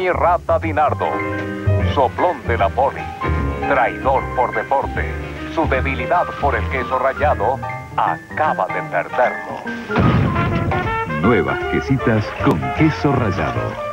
Tony Rata Dinardo, soplón de la Pony, traidor por deporte, su debilidad por el queso rallado, acaba de perderlo. Nuevas quesitas con queso rallado.